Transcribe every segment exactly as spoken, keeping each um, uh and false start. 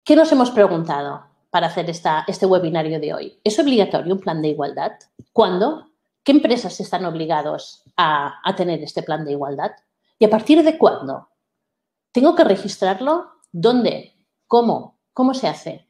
¿Qué nos hemos preguntado para hacer esta, este webinario de hoy? ¿Es obligatorio un plan de igualdad? ¿Cuándo? ¿Qué empresas están obligados a, a tener este plan de igualdad? ¿Y a partir de cuándo? ¿Tengo que registrarlo? ¿Dónde? ¿Cómo? ¿Cómo se hace?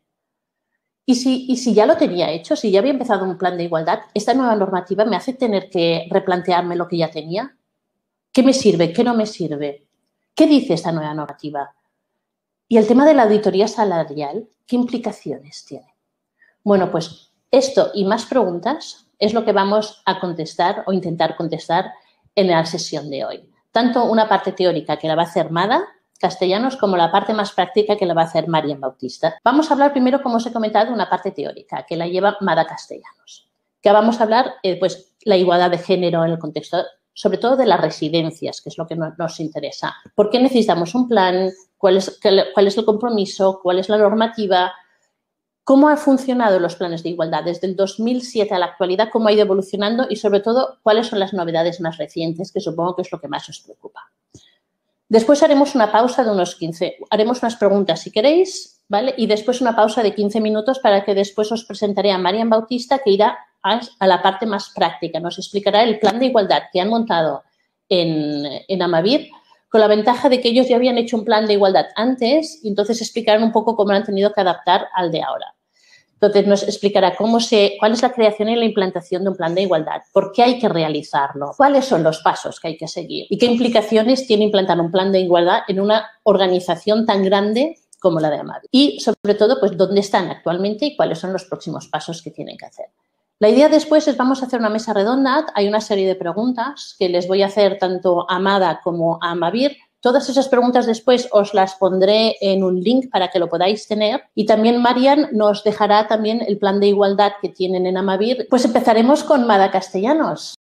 Y si, y si ya lo tenía hecho, si ya había empezado un plan de igualdad, ¿esta nueva normativa me hace tener que replantearme lo que ya tenía? ¿Qué me sirve? ¿Qué no me sirve? ¿Qué dice esta nueva normativa? Y el tema de la auditoría salarial, ¿qué implicaciones tiene? Bueno, pues esto y más preguntas es lo que vamos a contestar o intentar contestar en la sesión de hoy. Tanto una parte teórica que la va a hacer Mada Castellanos como la parte más práctica que la va a hacer Marian Bautista. Vamos a hablar primero, como os he comentado, de una parte teórica que la lleva Mada Castellanos. Que vamos a hablar, eh, pues, la igualdad de género en el contexto, sobre todo de las residencias, que es lo que no, nos interesa. ¿Por qué necesitamos un plan? ¿Cuál es, cuál es el compromiso? ¿Cuál es la normativa? ¿Cómo han funcionado los planes de igualdad desde el dos mil siete a la actualidad? ¿Cómo ha ido evolucionando? Y, sobre todo, ¿cuáles son las novedades más recientes? Que supongo que es lo que más os preocupa. Después haremos una pausa de unos quince. Haremos unas preguntas, si queréis, ¿vale? Y después una pausa de quince minutos para que después os presentaré a Marian Bautista, que irá a, a la parte más práctica. Nos explicará el plan de igualdad que han montado en, en Amavir, con la ventaja de que ellos ya habían hecho un plan de igualdad antes y entonces explicarán un poco cómo lo han tenido que adaptar al de ahora. Entonces, nos explicará cómo se, cuál es la creación y la implantación de un plan de igualdad, por qué hay que realizarlo, cuáles son los pasos que hay que seguir y qué implicaciones tiene implantar un plan de igualdad en una organización tan grande como la de Amavir. Y, sobre todo, pues dónde están actualmente y cuáles son los próximos pasos que tienen que hacer. La idea después es vamos a hacer una mesa redonda. Hay una serie de preguntas que les voy a hacer tanto a Mada como a Amavir. Todas esas preguntas después os las pondré en un link para que lo podáis tener. Y también Marian nos dejará también el plan de igualdad que tienen en Amavir. Pues empezaremos con Mada Castellanos.